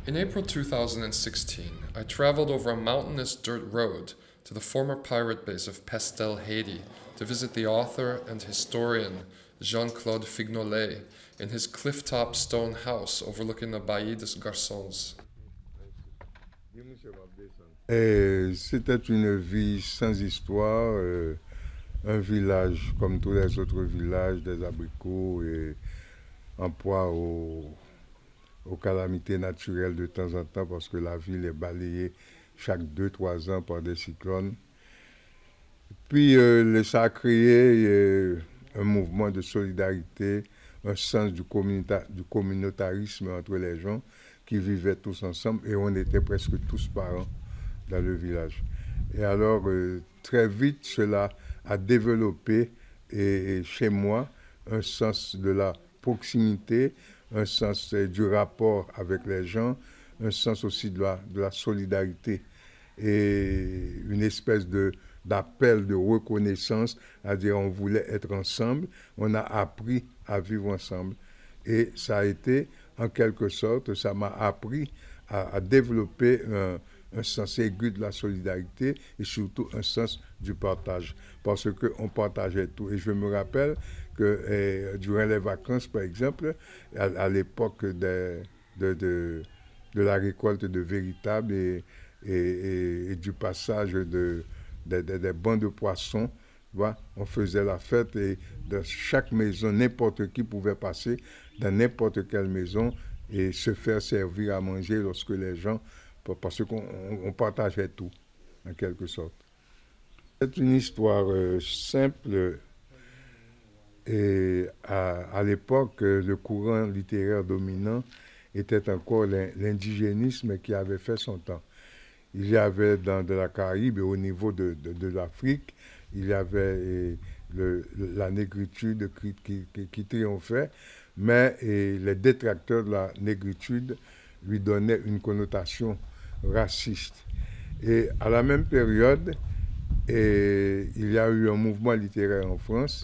In April 2016, I traveled over a mountainous dirt road to the former pirate base of Pestel, Haiti, to visit the author and historian Jean-Claude Fignolet in his cliff-top stone house overlooking the Bailli des Garçons. C'était une vie sans histoire, un village comme tous les autres villages, des abricots et en proie aux calamités naturelles de temps en temps parce que la ville est balayée chaque 2 3 ans par des cyclones. Puis ça a créé un mouvement de solidarité, un sens du communautarisme entre les gens qui vivaient tous ensemble et on était presque tous parents dans le village. Et alors, très vite, cela a développé chez moi un sens de la proximité, un sens du rapport avec les gens, un sens aussi de la solidarité et une espèce d'appel de reconnaissance, c'est-à-dire on voulait être ensemble, on a appris à vivre ensemble. Et ça a été, en quelque sorte, ça m'a appris à développer un sens aigu de la solidarité et surtout un sens du partage. Parce qu'on partageait tout. Et je me rappelle que durant les vacances, par exemple, à l'époque de la récolte de véritables et du passage des bancs de poissons, voilà, on faisait la fête et dans chaque maison, n'importe qui pouvait passer dans n'importe quelle maison et se faire servir à manger lorsque les gens, parce qu'on partageait tout, en quelque sorte. C'est une histoire simple et à l'époque, le courant littéraire dominant était encore l'indigénisme qui avait fait son temps. Il y avait dans la Caraïbe et au niveau de l'Afrique, il y avait la négritude qui triomphait, mais les détracteurs de la négritude lui donnaient une connotation raciste. Et à la même période, il y a eu un mouvement littéraire en France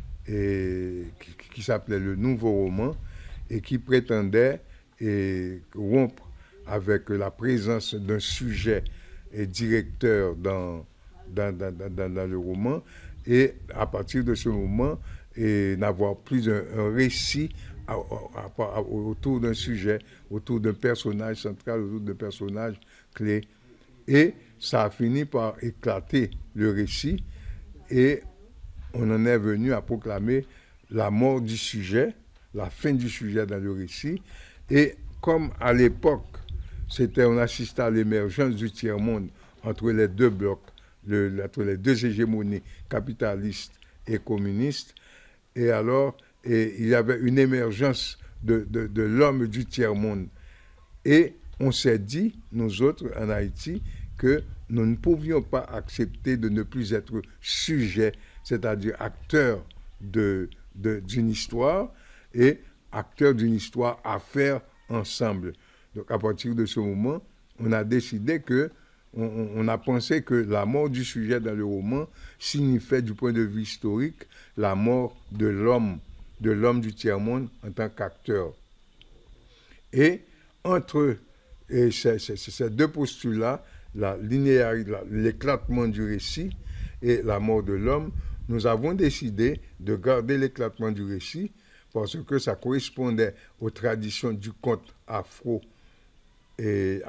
qui s'appelait le Nouveau Roman et qui prétendait rompre avec la présence d'un sujet et directeur dans le roman et à partir de ce moment n'avoir plus un récit autour d'un sujet, autour d'un personnage central, autour d'un personnage clé. Et ça a fini par éclater le récit et on en est venu à proclamer la mort du sujet, la fin du sujet dans le récit. Et comme à l'époque, on assistait à l'émergence du tiers-monde entre les deux blocs, entre les deux hégémonies capitalistes et communistes. Et alors, il y avait une émergence de l'homme du tiers-monde. Et on s'est dit, nous autres, en Haïti, que nous ne pouvions pas accepter de ne plus être sujets, c'est-à-dire acteurs d'une histoire et acteurs d'une histoire à faire ensemble. Donc à partir de ce moment, on a décidé on a pensé que la mort du sujet dans le roman signifiait du point de vue historique la mort de l'homme du tiers-monde en tant qu'acteur. Et entre ces deux postulats, l'éclatement du récit et la mort de l'homme, nous avons décidé de garder l'éclatement du récit parce que ça correspondait aux traditions du conte afro et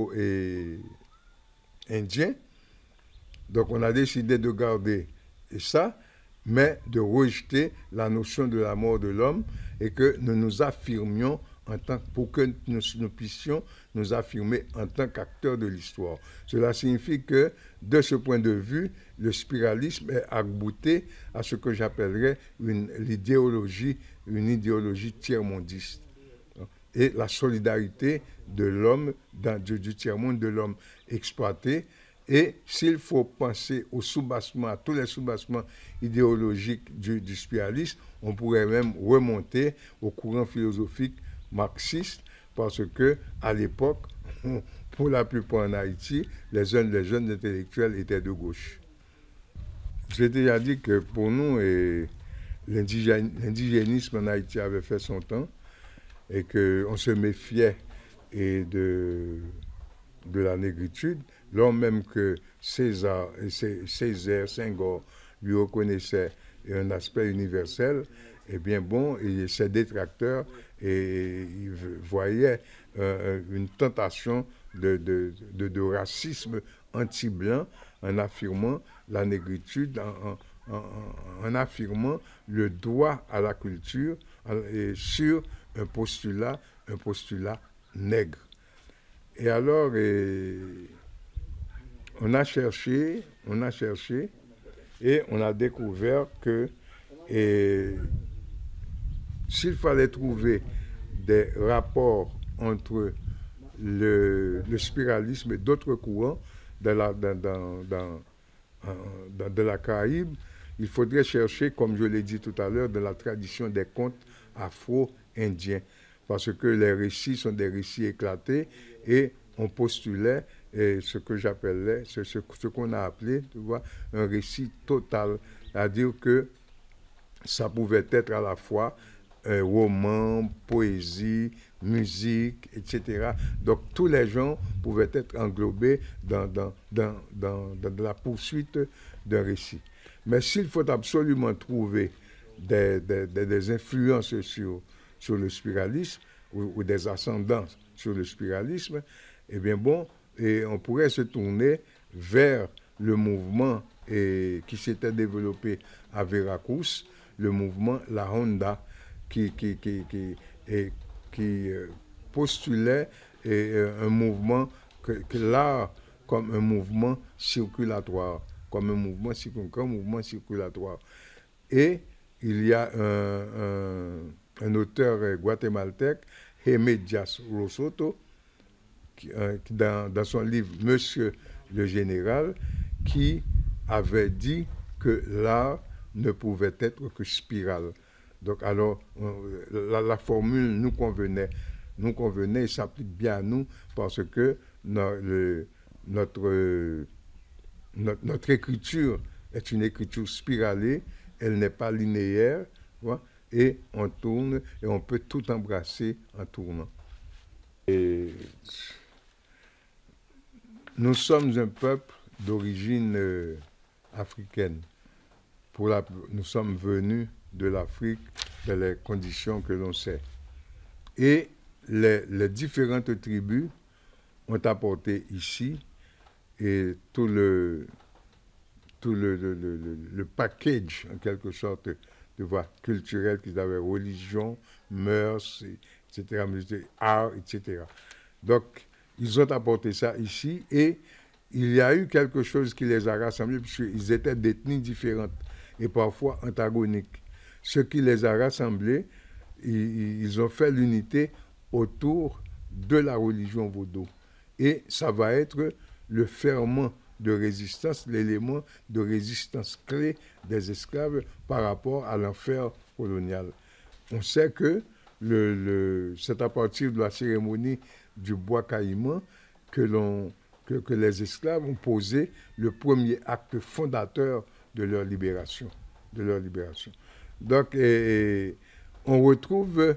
indien. Donc on a décidé de garder ça, mais de rejeter la notion de la mort de l'homme et que nous nous affirmions pour que nous puissions nous affirmer en tant qu'acteurs de l'histoire. Cela signifie que, de ce point de vue, le spiralisme est arc-bouté à ce que j'appellerais une idéologie tiers-mondiste. Et la solidarité de l'homme, du tiers-monde, de l'homme exploité. Et s'il faut penser au soubassement, à tous les soubassements idéologiques du spiralisme, on pourrait même remonter au courant philosophique marxiste, parce que à l'époque, pour la plupart en Haïti, les jeunes intellectuels étaient de gauche. J'ai déjà dit que pour nous, l'indigénisme en Haïti avait fait son temps et qu'on se méfiait et de la négritude, lors même que Césaire, Senghor, lui reconnaissait un aspect universel, eh bien bon, et ses détracteurs ils voyaient une tentation de racisme anti-blanc en affirmant la négritude, en affirmant le droit à la culture et sur un postulat nègre. Et alors, on a cherché, et on a découvert que s'il fallait trouver des rapports entre le spiralisme et d'autres courants de la Caraïbe, il faudrait chercher, comme je l'ai dit tout à l'heure, dans la tradition des contes afro-indiens. Parce que les récits sont des récits éclatés et on postulait ce que j'appelais, ce qu'on a appelé, tu vois, un récit total. C'est-à-dire que ça pouvait être à la fois roman, poésie, musique, etc. Donc tous les gens pouvaient être englobés dans la poursuite d'un récit. Mais s'il faut absolument trouver des influences sur le spiralisme ou des ascendances sur le spiralisme, eh bien bon, et on pourrait se tourner vers le mouvement qui s'était développé à Veracruz, le mouvement La Honda, qui postulait un mouvement, que l'art comme un mouvement circulatoire, comme un mouvement circulatoire. Et il y a un auteur guatémaltèque, Jaime Diaz Rosoto, dans son livre Monsieur le Général, qui avait dit que l'art ne pouvait être que spirale. Donc alors, la formule nous convenait et s'applique bien à nous parce que notre écriture est une écriture spiralée, elle n'est pas linéaire, et on tourne et on peut tout embrasser en tournant. Et nous sommes un peuple d'origine africaine. Nous sommes venus de l'Afrique dans les conditions que l'on sait. Et les différentes tribus ont apporté ici et tout le package, en quelque sorte, de voie culturelle qu'ils avaient, religion, mœurs, etc., art, etc. Donc, ils ont apporté ça ici et il y a eu quelque chose qui les a rassemblés puisqu'ils étaient d'ethnies différentes et parfois antagoniques. Ce qui les a rassemblés, ils ont fait l'unité autour de la religion vaudou. Et ça va être le ferment de résistance, l'élément de résistance clé des esclaves par rapport à l'enfer colonial. On sait que c'est à partir de la cérémonie du bois caïman que les esclaves ont posé le premier acte fondateur de leur libération. Donc, on retrouve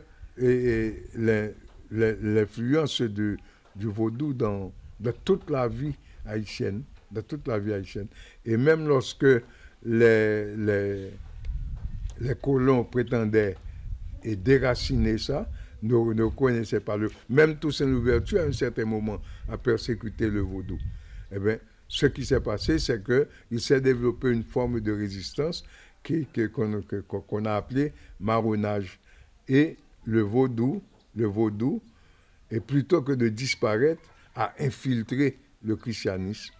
l'influence du vaudou dans toute la vie haïtienne. Et même lorsque les colons prétendaient déraciner ça, ne connaissaient pas même Toussaint Louverture, à un certain moment, a persécuté le vaudou. Eh bien, ce qui s'est passé, c'est qu'il s'est développé une forme de résistance qu'on a appelée marronnage. Et le vaudou, et plutôt que de disparaître, a infiltré le christianisme,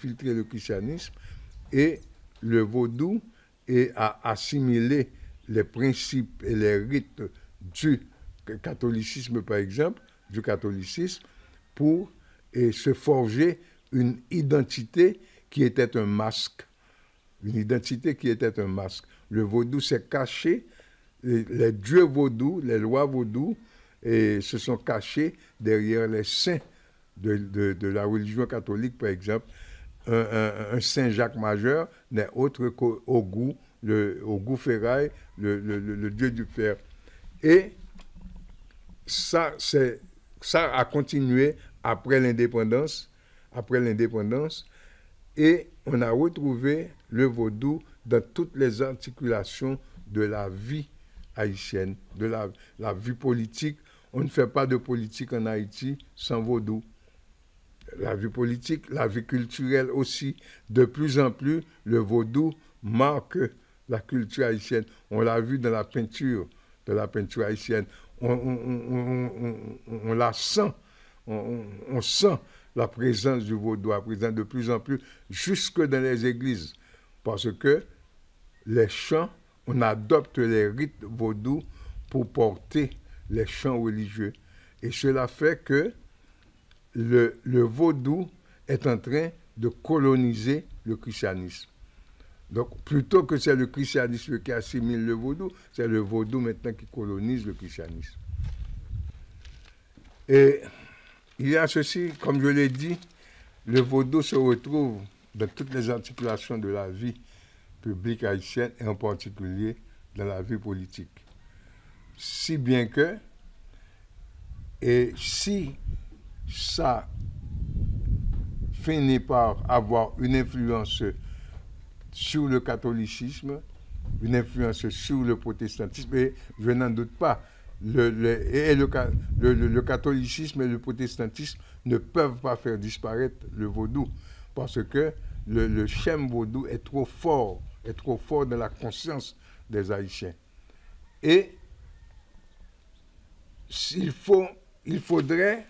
et le vaudou a assimilé les principes et les rites du catholicisme, par exemple, pour se forger une identité qui était un masque. Le vaudou s'est caché, les dieux vaudous, les lois vaudous, se sont cachés derrière les saints de la religion catholique, par exemple. Un Saint Jacques Majeur n'est autre qu'Ogou, Ogou Ferraille, le dieu du fer. Et ça, c'est ça a continué après l'indépendance, et on a retrouvé le vaudou dans toutes les articulations de la vie haïtienne, de la vie politique. On ne fait pas de politique en Haïti sans vaudou. La vie politique, la vie culturelle aussi. De plus en plus, le vaudou marque la culture haïtienne. On l'a vu dans la peinture haïtienne. On la sent, on sent la présence du vaudou à présent de plus en plus, jusque dans les églises. Parce que les chants, on adopte les rites vaudous pour porter les chants religieux. Et cela fait que le vaudou est en train de coloniser le christianisme. Donc, plutôt que c'est le christianisme qui assimile le vaudou, c'est le vaudou maintenant qui colonise le christianisme. Et il y a ceci, comme je l'ai dit, le vaudou se retrouve dans toutes les articulations de la vie publique haïtienne et en particulier dans la vie politique. Si bien que, et si ça finit par avoir une influence sur le catholicisme, une influence sur le protestantisme, et je n'en doute pas, le catholicisme et le protestantisme ne peuvent pas faire disparaître le vaudou, parce que le schème vaudou est trop fort dans la conscience des Haïtiens. Et il faudrait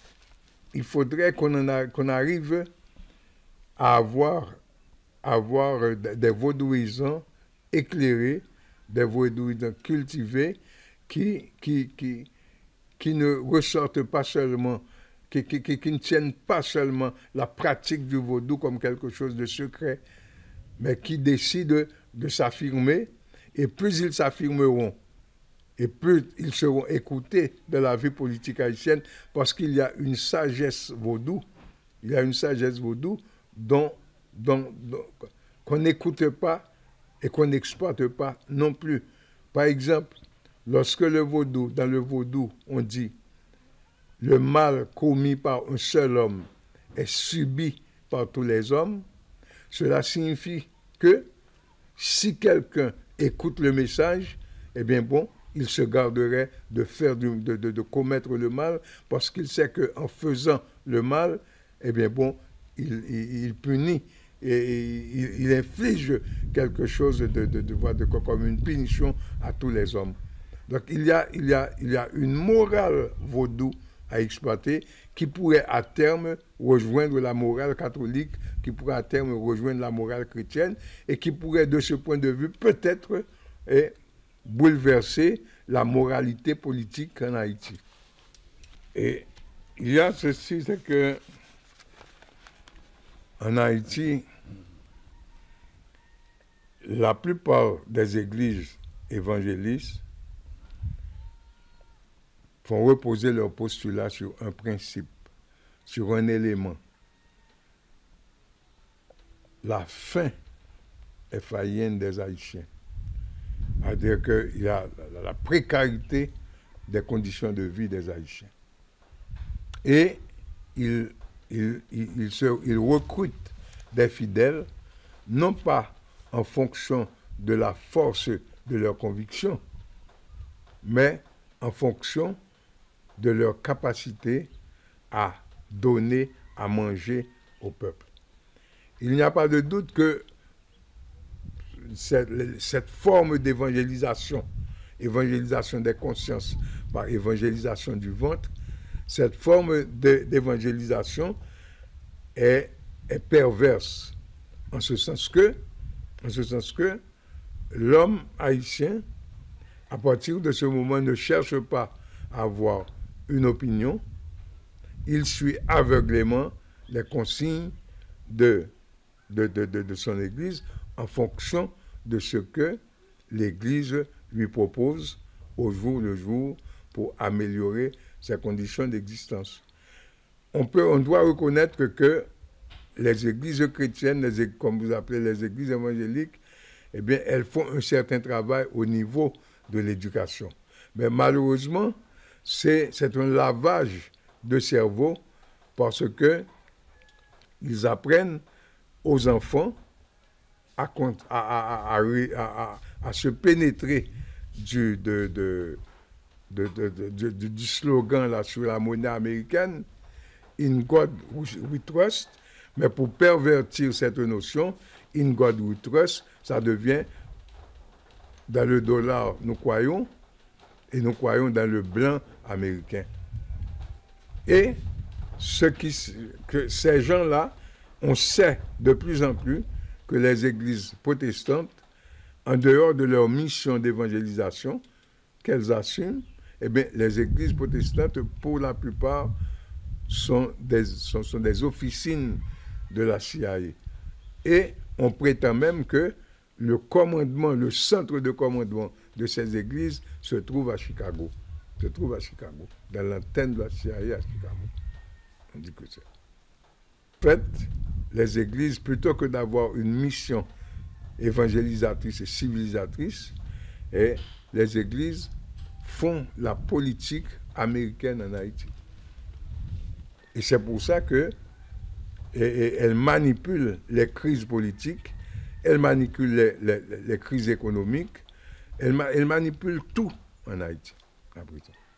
qu'on arrive à avoir des vaudouisants éclairés, des vaudouisants cultivés qui ne ressortent pas seulement, qui ne tiennent pas seulement la pratique du vaudou comme quelque chose de secret, mais qui décident de s'affirmer, et plus ils s'affirmeront, et plus ils seront écoutés de la vie politique haïtienne, parce qu'il y a une sagesse vaudou, qu'on n'écoute pas et qu'on n'exploite pas non plus. Par exemple, lorsque dans le vaudou, on dit le mal commis par un seul homme est subi par tous les hommes, cela signifie que si quelqu'un écoute le message, eh bien bon, il se garderait de commettre le mal, parce qu'il sait qu'en faisant le mal, eh bien bon, il punit et il inflige quelque chose comme une punition à tous les hommes. Donc il y a une morale vaudou à exploiter qui pourrait à terme rejoindre la morale catholique, qui pourrait à terme rejoindre la morale chrétienne, et qui pourrait de ce point de vue peut-être bouleverser la moralité politique en Haïti. Et il y a ceci, c'est que en Haïti, la plupart des églises évangélistes font reposer leur postulat sur un principe, sur un élément. La faim est faïenne des Haïtiens. C'est-à-dire qu'il y a la précarité des conditions de vie des Haïtiens. Et ils recrutent des fidèles, non pas en fonction de la force de leur conviction, mais en fonction de leur capacité à donner à manger au peuple. Il n'y a pas de doute que cette forme d'évangélisation des consciences par évangélisation du ventre, cette forme d'évangélisation est perverse, en ce sens que l'homme haïtien, à partir de ce moment, ne cherche pas à avoir une opinion, il suit aveuglément les consignes de son Église en fonction de ce que l'Église lui propose au jour le jour pour améliorer ses conditions d'existence. On doit reconnaître que les églises chrétiennes, comme vous appelez les églises évangéliques, eh bien, elles font un certain travail au niveau de l'éducation. Mais malheureusement, c'est un lavage de cerveau parce que ils apprennent aux enfants à se pénétrer du slogan là, sur la monnaie américaine, In God we trust, mais pour pervertir cette notion, In God we trust, ça devient dans le dollar, nous croyons, et nous croyons dans le blanc américain. Et que ces gens-là, on sait de plus en plus que les églises protestantes, en dehors de leur mission d'évangélisation qu'elles assument, eh bien, les églises protestantes, pour la plupart, sont des officines de la CIA. Et on prétend même que le commandement, le centre de commandement de ces églises se trouve à Chicago. Dans l'antenne de la CIA à Chicago. On dit que c'est. En fait, les églises, plutôt que d'avoir une mission évangélisatrice et civilisatrice, et les églises font la politique américaine en Haïti. Et c'est pour ça que elles manipulent les crises politiques, elles manipulent les crises économiques, elles manipulent tout en Haïti.